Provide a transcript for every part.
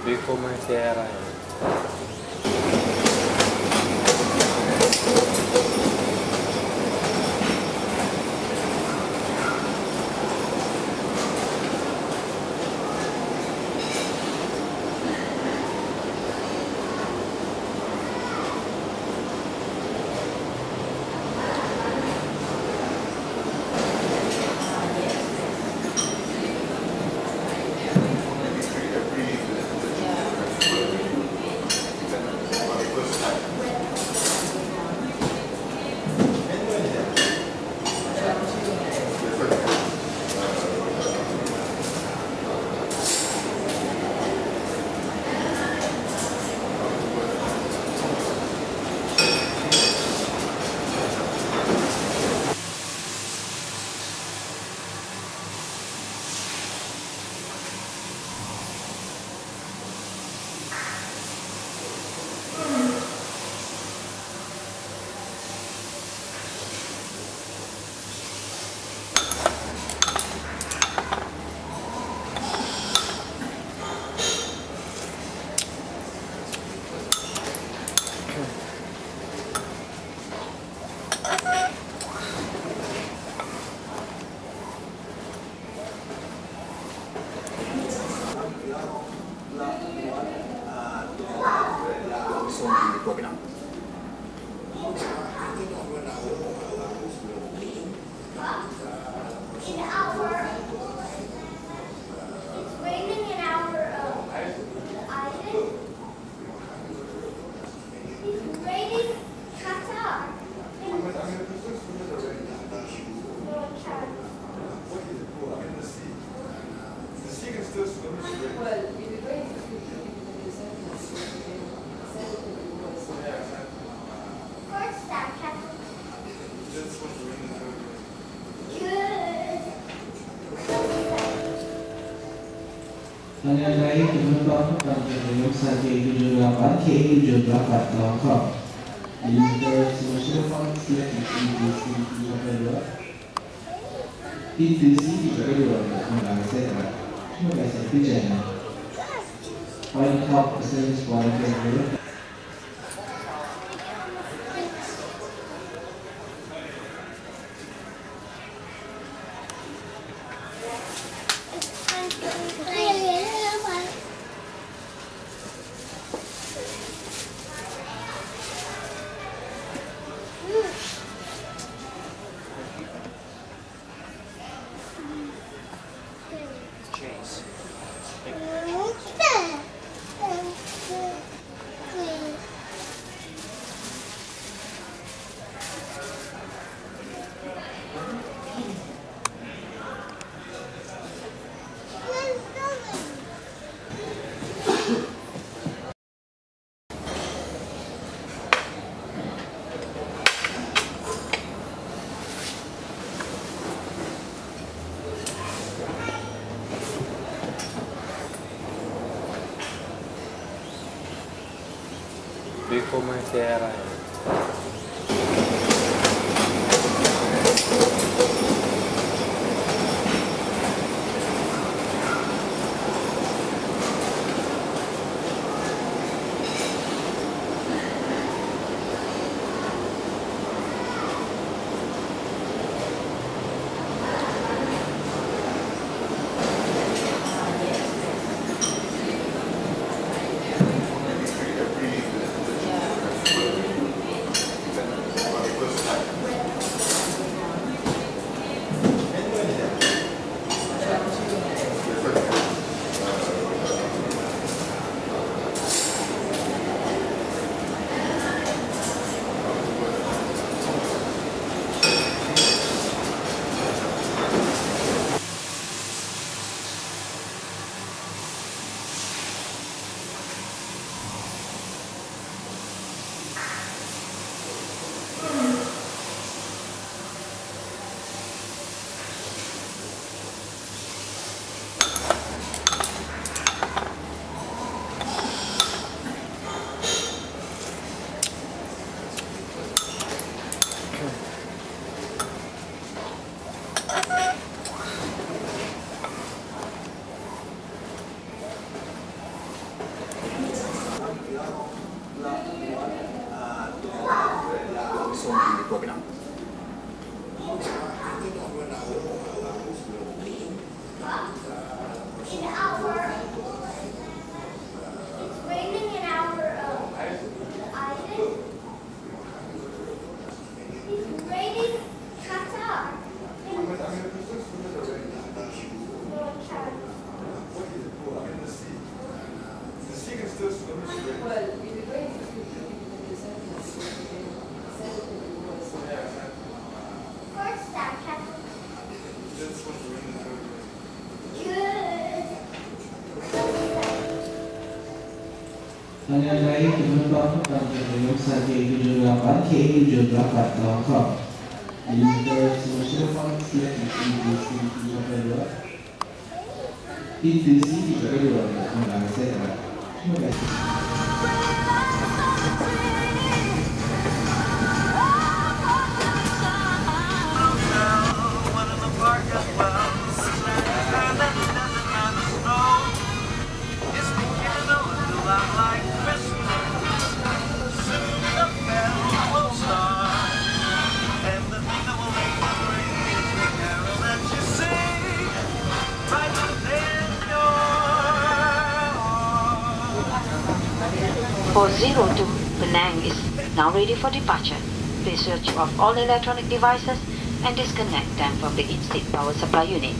before Malaysia Airlines. Mengenai penumpang penerbangan K-78 K-78 International Flight ITC 322 Malaysia Airlines Flight top percentage flight before Malaysia Airlines. Familiarization penumpang dengan Class-KUL-PEN KU-8 Visitors Social Fund ITC 3 Malaysia Airlines. Terima kasih. For 02, Penang is now ready for departure. Please switch off all electronic devices and disconnect them from the in-state power supply unit.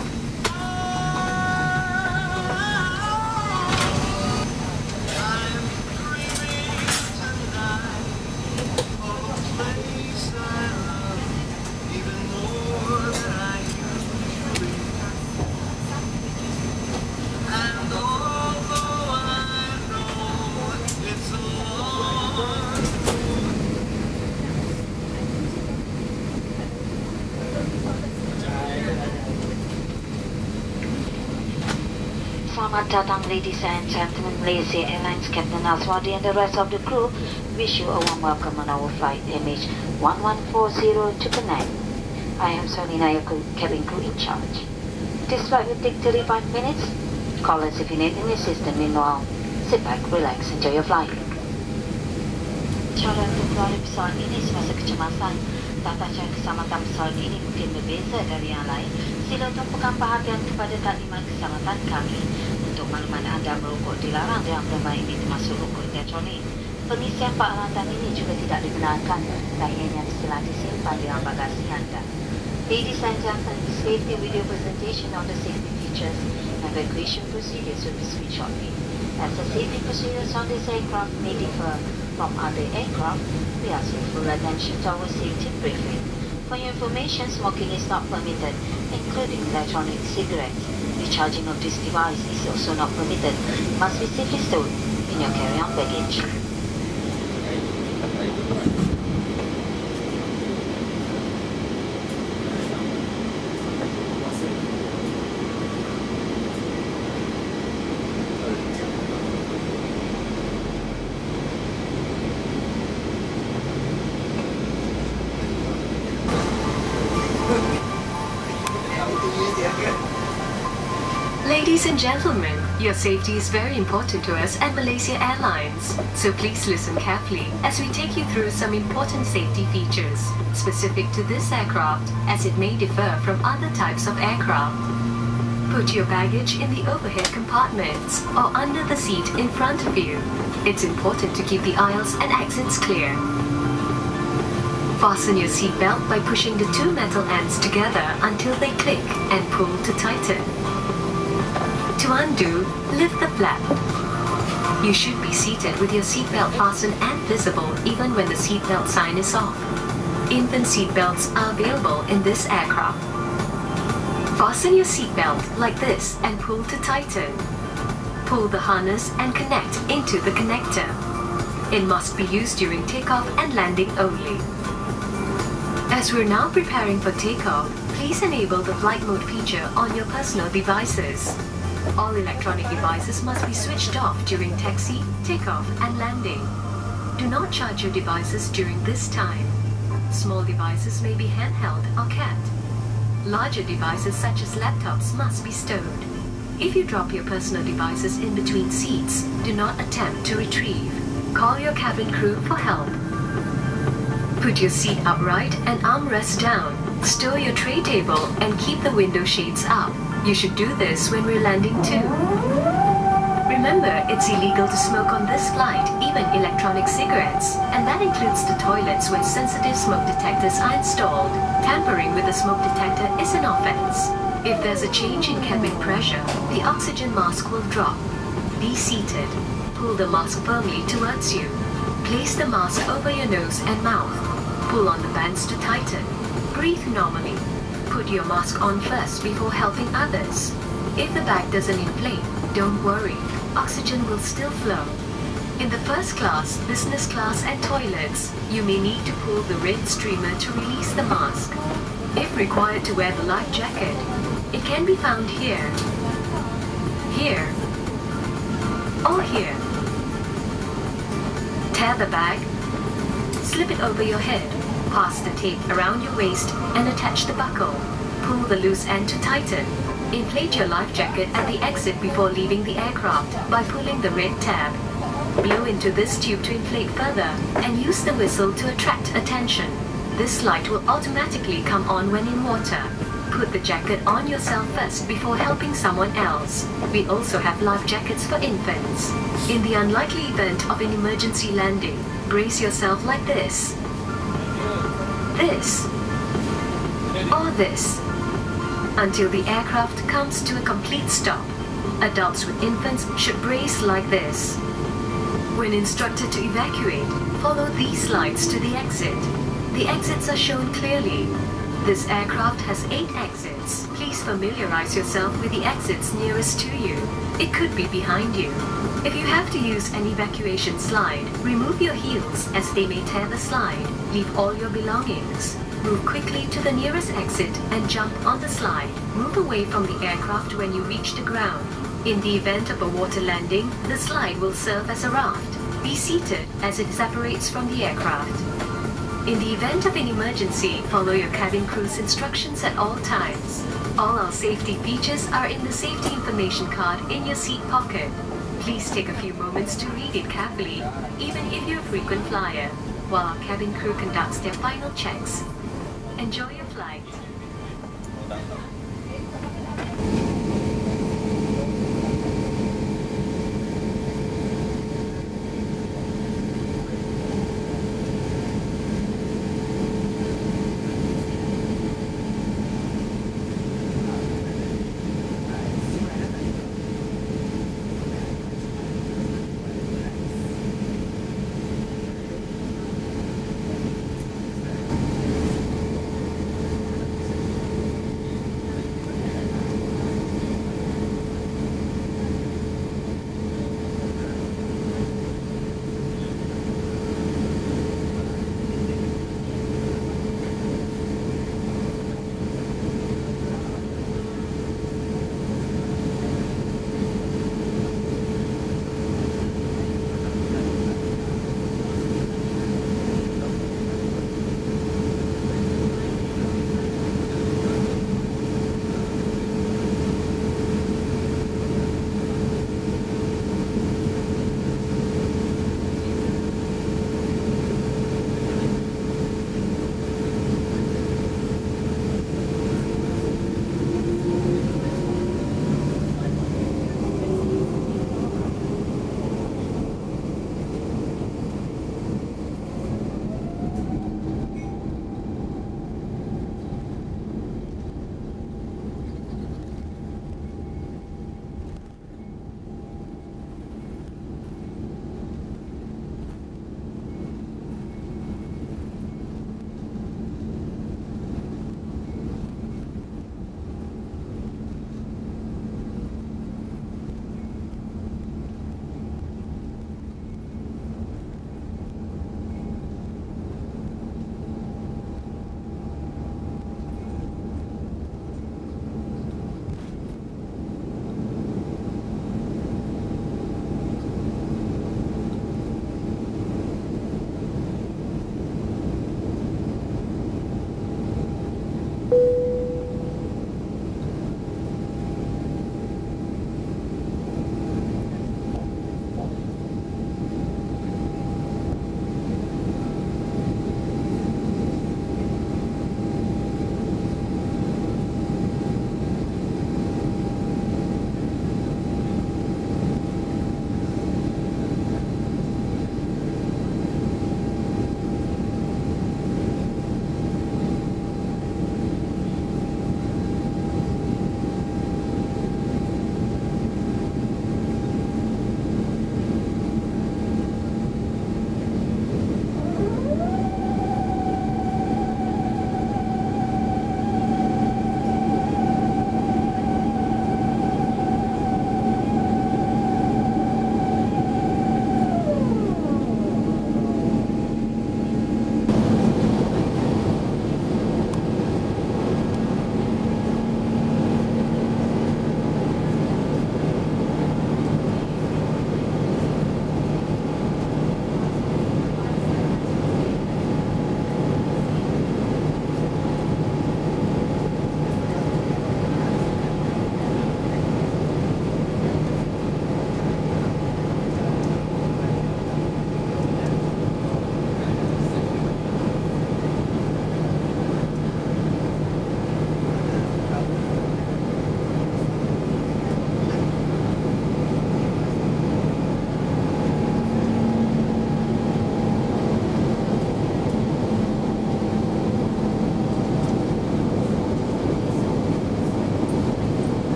Selamat datang, ladies and gentlemen. Malaysia Airlines Captain Aswadi and the rest of the crew wish you a warm welcome on our flight MH1140 to Penang. I am Solina, your cabin crew in charge. This flight will take 35 minutes. Call us if you need any assistance. Meanwhile, sit back, relax, enjoy your flight. Cara untuk keluar pesawat ini semasa kecemasan. Tata cara keselamatan pesawat ini mungkin berbeza dari yang lain. Sila tumpukan perhatian kepada taklimat keselamatan kami. Untuk makluman anda, merokok dilarang dalam penerbangan ini termasuk rokok elektronik. Pengisian peralatan ini juga tidak dibenarkan, lainnya setelah disimpan dalam bagasi anda. Ladies and gentlemen, safety video presentation on the safety features and evacuation procedures will be switched shortly. As the safety procedures on this aircraft may differ from other aircraft, we ask your full attention to our safety briefing. For your information, smoking is not permitted, including electronic cigarettes. Recharging of this device is also not permitted. Must be safely stored in your carry-on baggage. Ladies and gentlemen, your safety is very important to us at Malaysia Airlines. So please listen carefully as we take you through some important safety features specific to this aircraft, as it may differ from other types of aircraft. Put your baggage in the overhead compartments or under the seat in front of you. It's important to keep the aisles and exits clear. Fasten your seatbelt by pushing the two metal ends together until they click and pull to tighten. To undo, lift the flap. You should be seated with your seatbelt fastened and visible even when the seatbelt sign is off. Infant seatbelts are available in this aircraft. Fasten your seatbelt like this and pull to tighten. Pull the harness and connect into the connector. It must be used during takeoff and landing only. As we're now preparing for takeoff, please enable the flight mode feature on your personal devices. All electronic devices must be switched off during taxi, takeoff and landing. Do not charge your devices during this time. Small devices may be handheld or kept. Larger devices such as laptops must be stowed. If you drop your personal devices in between seats, do not attempt to retrieve. Call your cabin crew for help. Put your seat upright and armrest down. Stow your tray table and keep the window shades up. You should do this when we're landing too. Remember, it's illegal to smoke on this flight, even electronic cigarettes, and that includes the toilets where sensitive smoke detectors are installed. Tampering with a smoke detector is an offense. If there's a change in cabin pressure, the oxygen mask will drop. Be seated. pull the mask firmly towards you. Place the mask over your nose and mouth. Pull on the bands to tighten. Breathe normally. Put your mask on first before helping others. If the bag doesn't inflate, don't worry. Oxygen will still flow. In the first class, business class and toilets, you may need to pull the red streamer to release the mask. If required to wear the life jacket, it can be found here, here, or here. Tear the bag, slip it over your head, pass the tape around your waist and attach the buckle. Pull the loose end to tighten. Inflate your life jacket at the exit before leaving the aircraft by pulling the red tab. Blow into this tube to inflate further and use the whistle to attract attention. This light will automatically come on when in water. Put the jacket on yourself first before helping someone else. We also have life jackets for infants. In the unlikely event of an emergency landing, brace yourself like this, this, or this, until the aircraft comes to a complete stop. Adults with infants should brace like this. When instructed to evacuate, follow these slides to the exit. The exits are shown clearly. This aircraft has 8 exits. Please familiarize yourself with the exits nearest to you. It could be behind you. If you have to use an evacuation slide, remove your heels as they may tear the slide. Leave all your belongings. Move quickly to the nearest exit and jump on the slide. Move away from the aircraft when you reach the ground. In the event of a water landing, the slide will serve as a raft. Be seated as it separates from the aircraft. In the event of an emergency, follow your cabin crew's instructions at all times. All our safety features are in the safety information card in your seat pocket. Please take a few moments to read it carefully, even if you're a frequent flyer, while our cabin crew conducts their final checks. Enjoy your flight.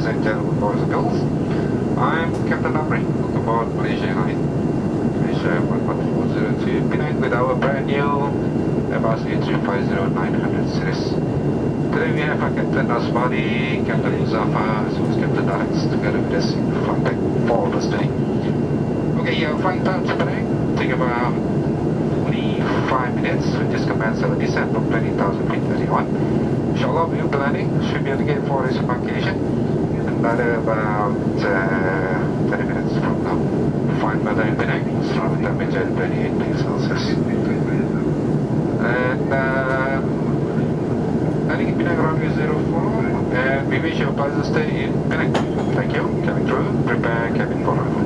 and gentlemen, boys and girls. I'm Captain Amri, aboard Malaysia Airlines. Malaysia 11402 Penang with our brand new Airbus A350-900 series. Today we have our Captain Asmadi, Captain Muzaffar, as well as Captain Alex together with us in flight deck 4 of us today. Okay, flight time to Penang, take about 45 minutes. We just commenced our descent from 20,000 feet early on. Inshallah, we'll be landing. Should be at the gate for this embarkation. Another about 30 minutes from now. Fine weather in Penang, surrounding temperature 28 degrees Celsius. And landing in Penang runway 04. And we wish you a pleasant stay in Penang. Thank you. Cabin crew, prepare cabin for arrival.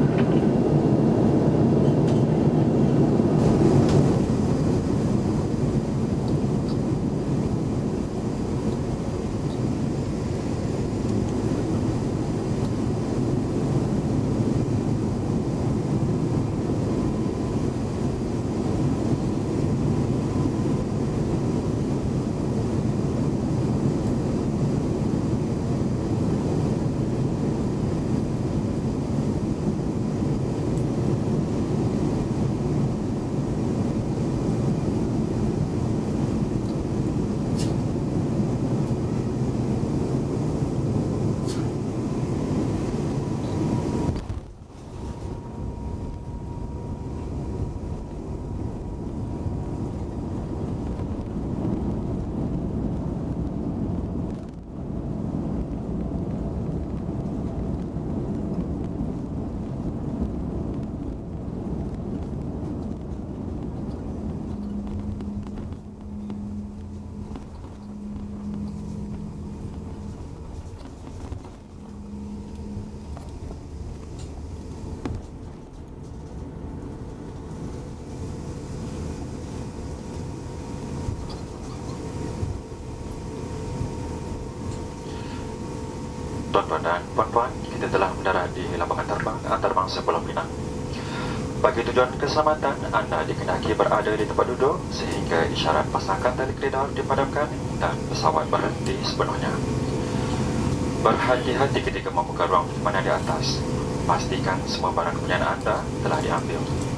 Tuan-tuan dan puan-puan, kita telah mendarat di lapangan terbang antarabangsa Pulau Pinang. Bagi tujuan keselamatan, anda dikehendaki berada di tempat duduk sehingga isyarat pasangkan tali keledar dipadamkan dan pesawat berhenti sepenuhnya. Berhati-hati ketika membuka ruang penyimpanan di atas. Pastikan semua barang kepunyaan anda telah diambil.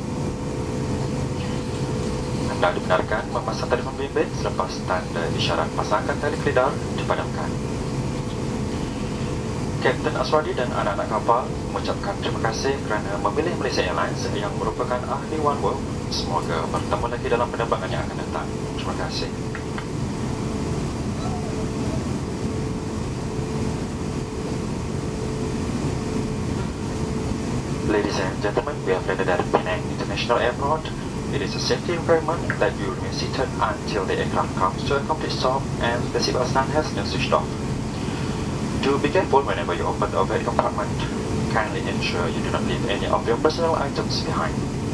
Anda dibenarkan memasang telefon bimbit selepas tanda isyarat pasangkan tali keledar dipadamkan. Kapten Aswadi dan anak-anak kapal mengucapkan terima kasih kerana memilih Malaysia Airlines yang merupakan ahli One World. Semoga bertemu lagi dalam penerbangan yang akan datang. Terima kasih. Ladies and gentlemen, we have landed at Penang International Airport. It is a safety requirement that you remain seated until the aircraft comes to a complete stop and the seatbelt stand has been switched off. Do be careful whenever you open the overhead compartment. Kindly ensure you do not leave any of your personal items behind.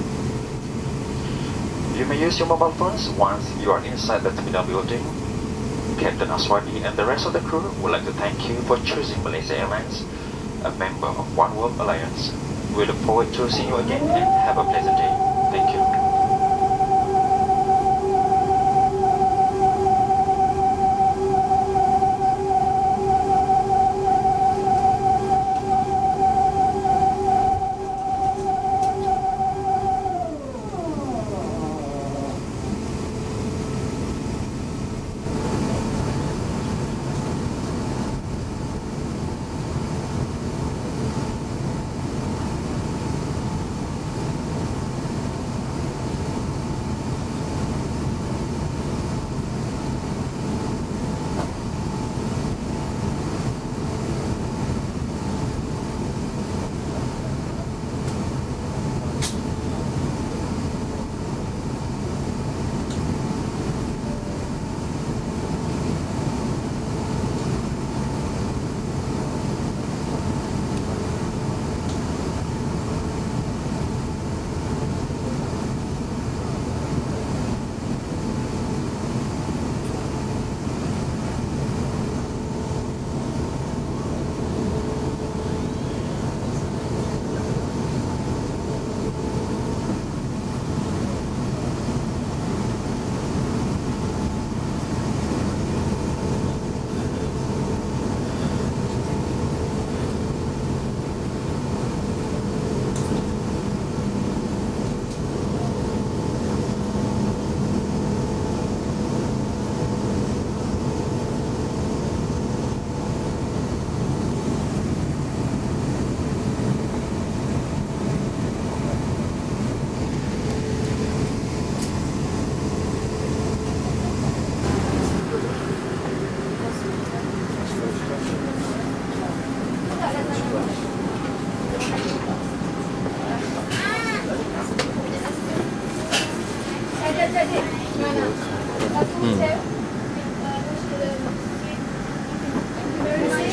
You may use your mobile phones once you are inside the terminal building. Captain Aswadi and the rest of the crew would like to thank you for choosing Malaysia Airlines, a member of One World Alliance. We look forward to seeing you again and have a pleasant day. Thank you.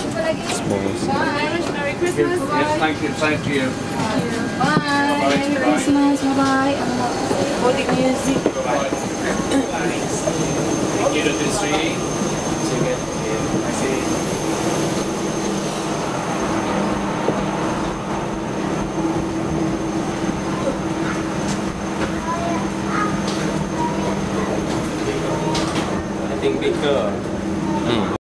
Smalls. Merry Christmas. Yes, thank you. Same to you. Bye. Merry Christmas. Bye-bye. Holding music. Thank you to this